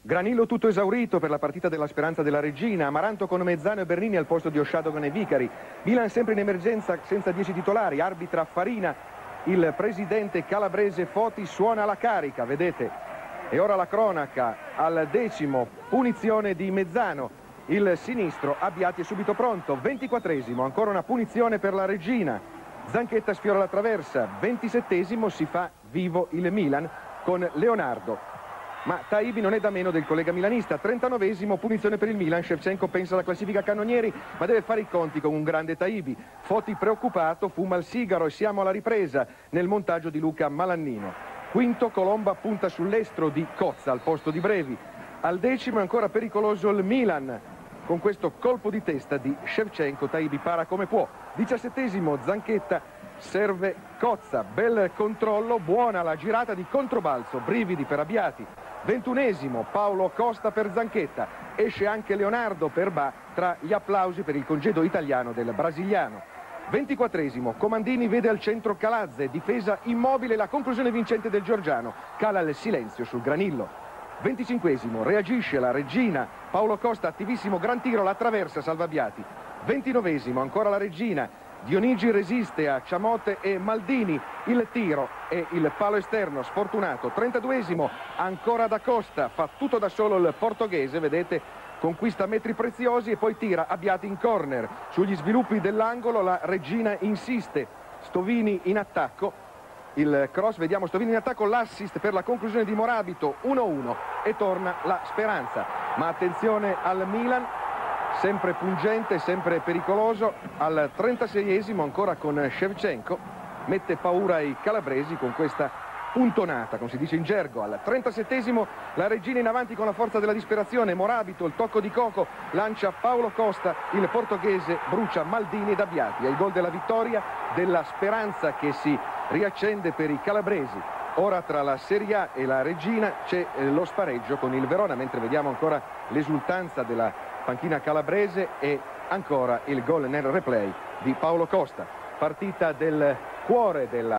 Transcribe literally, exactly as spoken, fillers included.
Granillo tutto esaurito per la partita della Speranza della Regina. Amaranto con Mezzano e Bernini al posto di Osciadogan e Vicari. Milan sempre in emergenza senza dieci titolari. Arbitra Farina. Il presidente calabrese Foti suona la carica, vedete. E ora la cronaca al decimo, punizione di Mezzano. Il sinistro, Abbiati è subito pronto. ventiquattresimo, ancora una punizione per la Regina. Zanchetta sfiora la traversa. ventisettesimo, si fa vivo il Milan con Leonardo. Ma Taibi non è da meno del collega milanista. trentanovesimo, punizione per il Milan. Shevchenko pensa alla classifica cannonieri, ma deve fare i conti con un grande Taibi. Foti preoccupato, fuma il sigaro e siamo alla ripresa nel montaggio di Luca Malannino. Quinto, Colomba punta sull'estro di Cozza al posto di Brevi. Al decimo è ancora pericoloso il Milan. Con questo colpo di testa di Shevchenko, Taibi para come può. diciassettesimo, Zanchetta serve Cozza. Bel controllo, buona la girata di controbalzo. Brividi per Abbiati. ventunesimo, Paolo Costa per Zanchetta. Esce anche Leonardo per Ba tra gli applausi per il congedo italiano del brasiliano. ventiquattresimo, Comandini vede al centro Calazze, difesa immobile, la conclusione vincente del Giorgiano. Cala il silenzio sul Granillo. venticinquesimo, reagisce la Regina. Paolo Costa attivissimo, gran tiro, la attraversa, salva Abbiati. ventinovesimo, ancora la Regina. Dionigi resiste a Ciamote e Maldini, il tiro e il palo esterno sfortunato. trentaduesimo, ancora da Costa, fa tutto da solo il portoghese, vedete, conquista metri preziosi e poi tira Abbiati in corner. Sugli sviluppi dell'angolo la Regina insiste, Stovini in attacco, il cross, vediamo Stovini in attacco, l'assist per la conclusione di Morabito, uno a uno e torna la Speranza. Ma attenzione al Milan, sempre pungente, sempre pericoloso. Al trentaseiesimo ancora con Shevchenko, mette paura ai calabresi con questa puntonata, come si dice in gergo. Al trentasettesimo la Regina in avanti con la forza della disperazione. Morabito, il tocco di Coco, lancia Paolo Costa, il portoghese brucia Maldini ed Abbiati. È il gol della vittoria della Speranza che si riaccende per i calabresi. Ora tra la Serie A e la Regina c'è lo spareggio con il Verona, mentre vediamo ancora l'esultanza della panchina calabrese e ancora il gol nel replay di Paolo Costa. Partita del cuore della